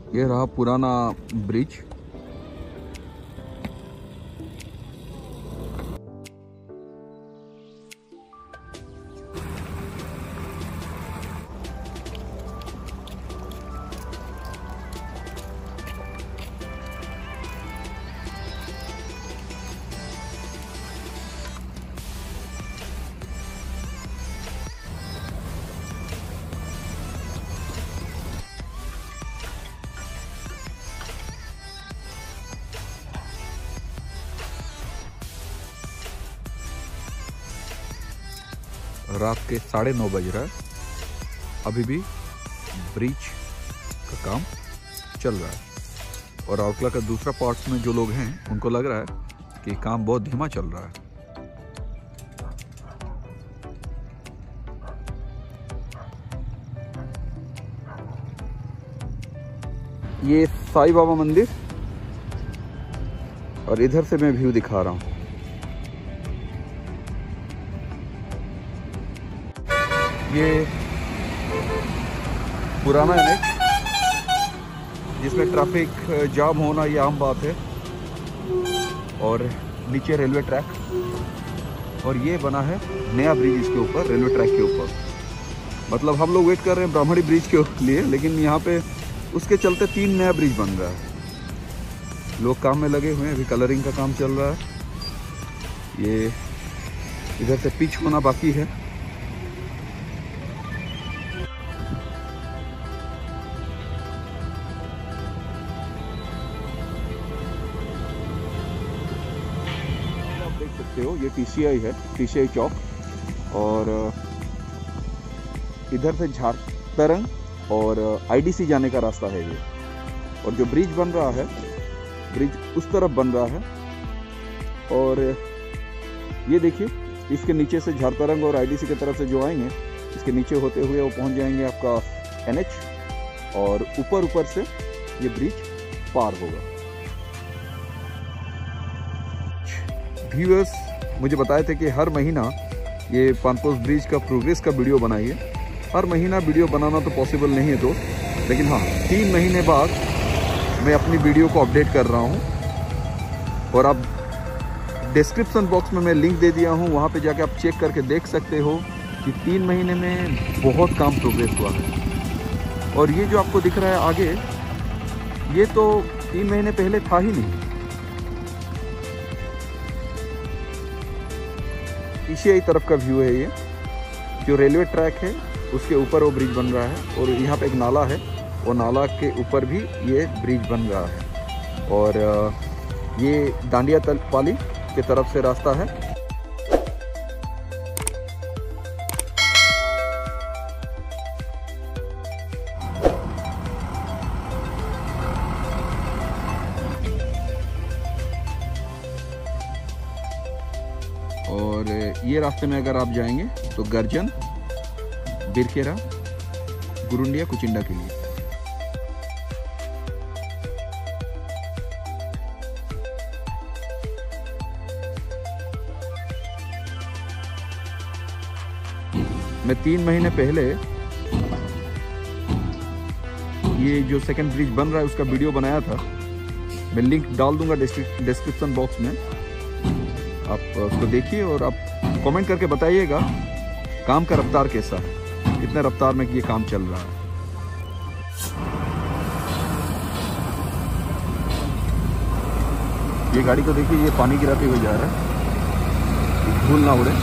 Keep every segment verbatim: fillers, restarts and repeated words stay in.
ये रहा पुराना ब्रिज। रात के साढ़े नौ बज रहा है, अभी भी ब्रिज का काम चल रहा है। और राउरकेला का दूसरा पार्ट्स में जो लोग हैं उनको लग रहा है कि काम बहुत धीमा चल रहा है। ये साईं बाबा मंदिर और इधर से मैं व्यू दिखा रहा हूँ। ये पुराना एनएच जिसमें ट्रैफिक जाम होना ये आम बात है, और नीचे रेलवे ट्रैक, और ये बना है नया ब्रिज इसके ऊपर, रेलवे ट्रैक के ऊपर। मतलब हम लोग वेट कर रहे हैं ब्राह्मणी ब्रिज के लिए, लेकिन यहाँ पे उसके चलते तीन नया ब्रिज बन रहा है। लोग काम में लगे हुए हैं, अभी कलरिंग का काम चल रहा है। ये इधर से पिच होना बाकी है। हो ये टीसीआई है, टीसीआई चौक, और इधर से झारतरंग और आईडीसी जाने का रास्ता है ये। और जो ब्रिज बन रहा है, ब्रिज उस तरफ बन रहा है, और ये देखिए इसके नीचे से झारतरंग और आईडीसी की तरफ से जो आएंगे, इसके नीचे होते हुए वो पहुंच जाएंगे आपका एनएच, और ऊपर ऊपर से ये ब्रिज पार होगा। व्यूअर्स मुझे बताए थे कि हर महीना ये पानपोस्ट ब्रिज का प्रोग्रेस का वीडियो बनाइए। हर महीना वीडियो बनाना तो पॉसिबल नहीं है दोस्त, लेकिन हाँ, तीन महीने बाद मैं अपनी वीडियो को अपडेट कर रहा हूँ। और आप डिस्क्रिप्शन बॉक्स में मैं लिंक दे दिया हूँ, वहाँ पे जाके आप चेक करके देख सकते हो कि तीन महीने में बहुत काम प्रोग्रेस हुआ है। और ये जो आपको दिख रहा है आगे, ये तो तीन महीने पहले था ही नहीं। टीसीआई तरफ का व्यू है ये, जो रेलवे ट्रैक है उसके ऊपर वो ब्रिज बन रहा है, और यहाँ पे एक नाला है, वो नाला के ऊपर भी ये ब्रिज बन रहा है। और ये डांडिया तलपाली की तरफ से रास्ता है। और ये रास्ते में अगर आप जाएंगे तो गर्जन, बिरखेरा, गुरुंडिया, कुचिंडा के लिए। मैं तीन महीने पहले ये जो सेकंड ब्रिज बन रहा है उसका वीडियो बनाया था। मैं लिंक डाल दूंगा डिस्क्रिप्शन बॉक्स में, आप उसको देखिए और आप कमेंट करके बताइएगा काम का रफ्तार कैसा है, कितने रफ्तार में ये काम चल रहा है। ये गाड़ी को देखिए, ये पानी गिराते हुए जा रहा है, धूल ना उड़े।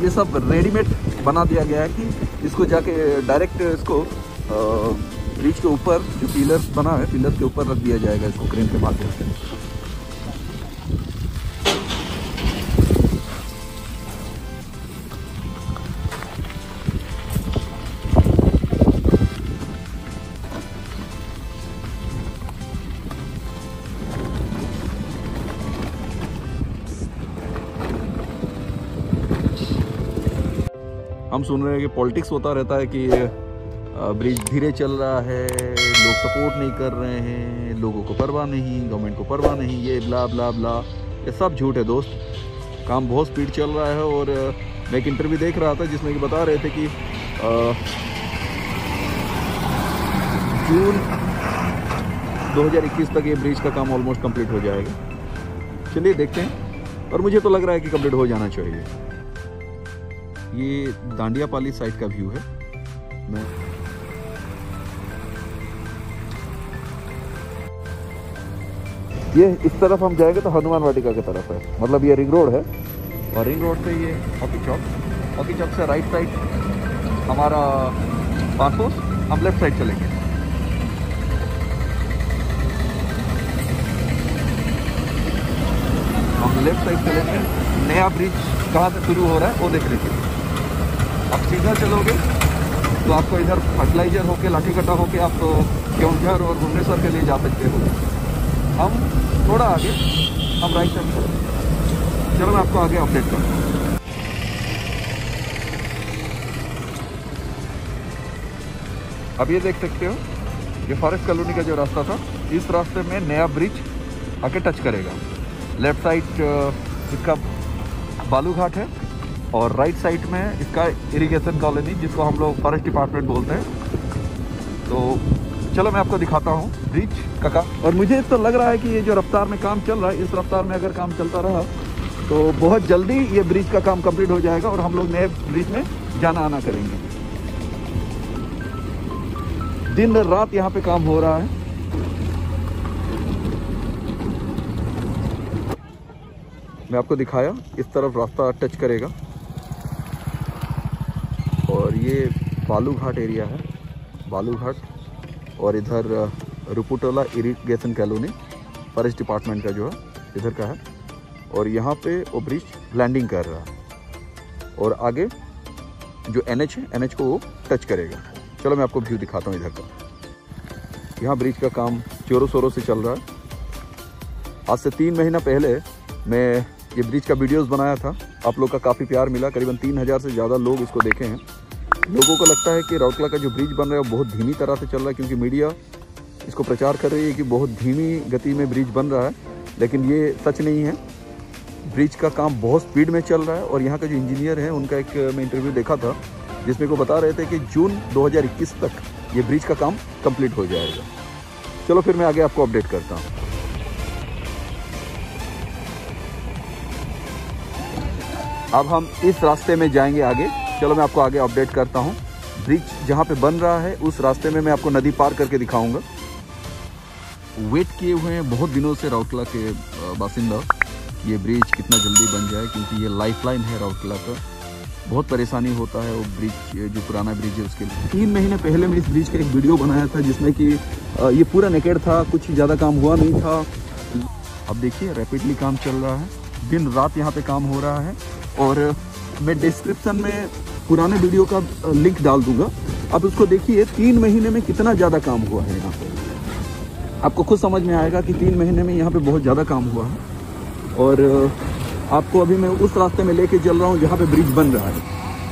ये सब रेडीमेड बना दिया गया है कि इसको जाके डायरेक्ट इसको ब्रिज के ऊपर जो पिलर्स बना है पिलर के ऊपर रख दिया जाएगा इसको क्रेन के माध्यम से। हम सुन रहे हैं कि पॉलिटिक्स होता रहता है कि ब्रिज धीरे चल रहा है, लोग सपोर्ट नहीं कर रहे हैं, लोगों को परवाह नहीं, गवर्नमेंट को परवाह नहीं, ये ब्ला ब्ला ब्ला, ये सब झूठ है दोस्त। काम बहुत स्पीड चल रहा है। और मैं एक इंटरव्यू देख रहा था जिसमें कि बता रहे थे कि जून दो हज़ार इक्कीस तक ये ब्रिज का काम ऑलमोस्ट कंप्लीट हो जाएगा। चलिए देखते हैं, और मुझे तो लग रहा है कि कंप्लीट हो जाना चाहिए। ये दांडियापाली साइड का व्यू है। मैं ये इस तरफ हम जाएंगे तो हनुमान वाटिका की तरफ है, मतलब ये रिंग रोड है। और रिंग रोड से ये हॉकी चौक, हॉकी चौक से राइट साइड हमारा पानपोस, हम लेफ्ट साइड चलेंगे। हम लेफ्ट साइड चलेंगे। नया ब्रिज कहाँ से शुरू हो रहा है वो देख लीजिए। आप सीधा चलोगे तो आपको इधर फर्टिलाइजर होके लाठीकट्टा होके आप केवंझर और भुवनेश्वर के लिए जा सकते हो। हम थोड़ा आगे हम राइट साइड चलेंगे। चलो मैं आपको आगे अपडेट करूँ। अब ये देख सकते हो ये फॉरेस्ट कॉलोनी का जो रास्ता था, इस रास्ते में नया ब्रिज आके टच करेगा। लेफ्ट साइड इसका बालू घाट है और राइट साइड में इसका इरिगेशन कॉलोनी, जिसको हम लोग फॉरेस्ट डिपार्टमेंट बोलते हैं। तो चलो मैं आपको दिखाता हूँ ब्रिज का काम। और मुझे तो लग रहा है कि ये जो रफ्तार में काम चल रहा है, इस रफ्तार में अगर काम चलता रहा तो बहुत जल्दी ये ब्रिज का काम कंप्लीट हो जाएगा और हम लोग नए ब्रिज में जाना आना करेंगे। दिन रात यहाँ पे काम हो रहा है। मैं आपको दिखाया इस तरफ रास्ता टच करेगा और ये बालू घाट एरिया है, बालू घाट। और इधर Ruputola irrigation colony forest department का जो है इधर का है। और यहाँ पे वो ब्रिज लैंडिंग कर रहा है और आगे जो एनएच है, एनएच को वो टच करेगा। चलो मैं आपको व्यू दिखाता हूँ इधर का। यहाँ ब्रिज का काम जोरों शोरों से चल रहा है। आज से तीन महीना पहले मैं ये ब्रिज का वीडियोस बनाया था, आप लोग का काफ़ी प्यार मिला। करीबन तीन हज़ार से ज़्यादा लोग इसको देखे हैं। लोगों को लगता है कि राउरकेला का जो ब्रिज बन रहा है वो बहुत धीमी तरह से चल रहा है, क्योंकि मीडिया इसको प्रचार कर रही है कि बहुत धीमी गति में ब्रिज बन रहा है, लेकिन ये सच नहीं है। ब्रिज का काम बहुत स्पीड में चल रहा है। और यहाँ का जो इंजीनियर है उनका एक मैं इंटरव्यू देखा था जिसमें वो बता रहे थे कि जून दो हज़ार इक्कीस तक ये ब्रिज का काम कंप्लीट हो जाएगा। चलो फिर मैं आगे आपको अपडेट करता हूँ। अब हम इस रास्ते में जाएंगे आगे। चलो मैं आपको आगे अपडेट करता हूँ। ब्रिज जहाँ पे बन रहा है उस रास्ते में मैं आपको नदी पार करके दिखाऊंगा। वेट किए हुए हैं बहुत दिनों से राउरकेला के बासिंदा, ये ब्रिज कितना जल्दी बन जाए, क्योंकि ये लाइफलाइन है राउरकेला का। बहुत परेशानी होता है वो ब्रिज, जो पुराना ब्रिज है उसके लिए। तीन महीने पहले मैं इस ब्रिज का एक वीडियो बनाया था जिसमें कि ये पूरा नेकेड था, कुछ ज़्यादा काम हुआ नहीं था। अब देखिए रैपिडली काम चल रहा है, दिन रात यहाँ पे काम हो रहा है। और मैं डिस्क्रिप्शन में पुराने वीडियो का लिंक डाल दूंगा, आप उसको देखिए। तीन महीने में कितना ज़्यादा काम हुआ है यहाँ पे, आपको खुद समझ में आएगा कि तीन महीने में यहाँ पे बहुत ज़्यादा काम हुआ है। और आपको अभी मैं उस रास्ते में लेके चल रहा हूँ जहाँ पे ब्रिज बन रहा है।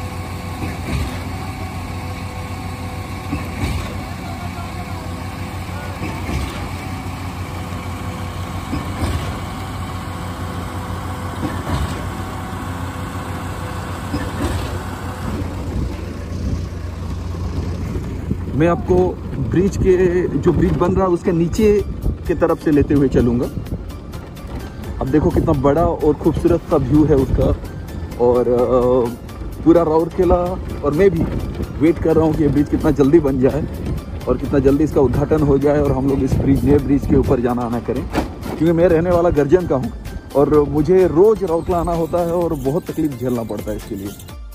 मैं आपको ब्रिज के जो ब्रिज बन रहा है उसके नीचे के तरफ से लेते हुए चलूँगा। अब देखो कितना बड़ा और खूबसूरत सा व्यू है उसका। और पूरा राउरकेला और मैं भी वेट कर रहा हूँ कि ये ब्रिज कितना जल्दी बन जाए और कितना जल्दी इसका उद्घाटन हो जाए और हम लोग इस ब्रिज नए ब्रिज के ऊपर जाना आना करें। क्योंकि मैं रहने वाला गर्जन का हूँ और मुझे रोज़ राउरकेला आना होता है और बहुत तकलीफ झेलना पड़ता है इसके लिए।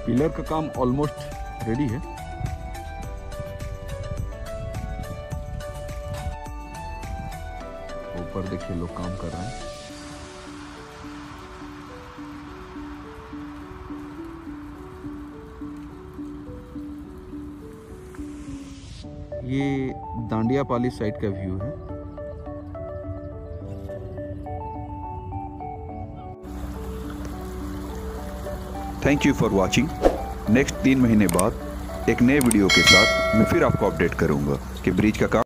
पिलर का काम ऑलमोस्ट रेडी है। ऊपर देखिए लोग काम कर रहे हैं। ये दांडियापाली साइड का व्यू है। Thank you for watching. Next तीन महीने बाद एक नए वीडियो के साथ मैं फिर आपको अपडेट करूंगा कि ब्रिज का काम